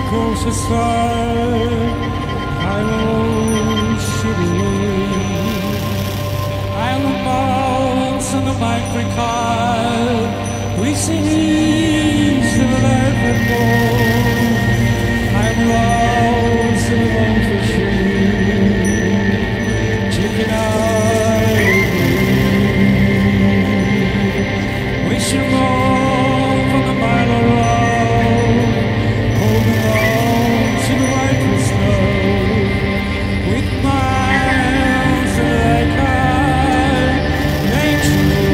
close aside, I won't shoot away. I'm the mouse and the microcard. We sing to the life of gold. I'm lost in the lone for sure. Chicken eye, wishing more from the mile around. Holding on to the white snow with my arms like I make you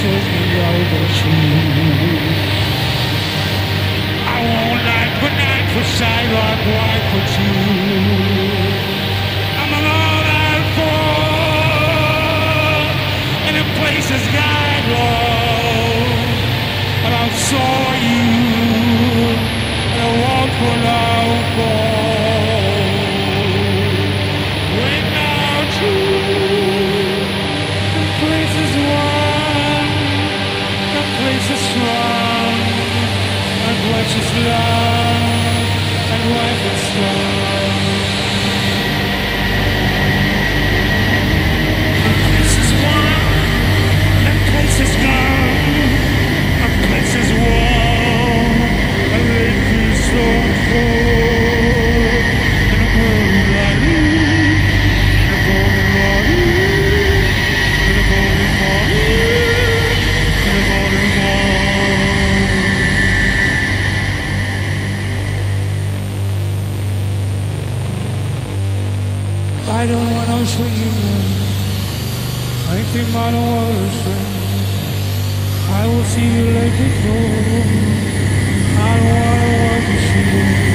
told me all the truth. I won't night for night for sidewalk white for two. I'm an all-out fool, and the place has got low. And I saw you, and I walked without fall. Without you, the place is warm, the place is strong, and watch is love, and wife is strong. The place is warm, the place is gone, the place is warm, and they feel so full. And the golden light, the golden morning, and the golden morning, and the golden morning. I don't want no swinging. I think I don't want to swing. I will see you like before. I don't want to see you.